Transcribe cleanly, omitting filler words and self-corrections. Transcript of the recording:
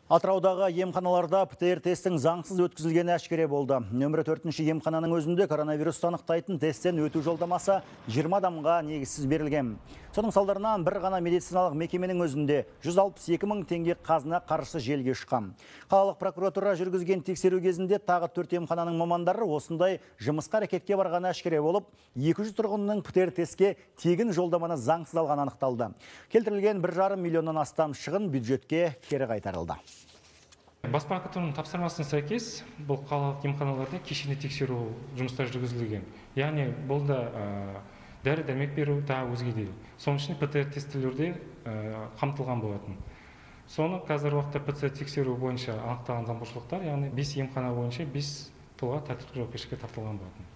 Атыраудағы емханаларда ПТР тесттің заңсыз өткізілгені әшкере болды. Нөмірі 4-ші емхананың өзінде коронавирус анықтайтын тесттен өту жолдамасы 20 адамға негізсіз берілген. Соның салдарынан бір ғана медициналық мекеменің өзінде 162 мың теңге қазына қаржысы желге ұшқан. Қалалық прокуратура жүргізген тексеру кезінде тағы 4 емхананың мамандары осындай жұмысқа әрекетке барғаны әшкере болып, 200 тұрғынның ПТР тестке тегін жолдаманы заңсыз алғаны анықталды. Келтірілген 1,5 миллионнан астам шығын бюджетке кері қайтарылды. Бас прокуратураның тапсырмасына сәйкес, бұл қалалық емханаларда кешенді тексеру жұмыстары жүргізілген. Яғни бұл да дәрі-дәрмек беру, тағы өзге де. Соның ішінде ПТР тестілерде қамтылған болатын. Соны қазір уақытта ПТР тексеру бойынша анықталған заңбұзушылықтар, яғни 5 емхана бойынша 5 тұлға тәртіптік жауапкершілікке тартылған болатын.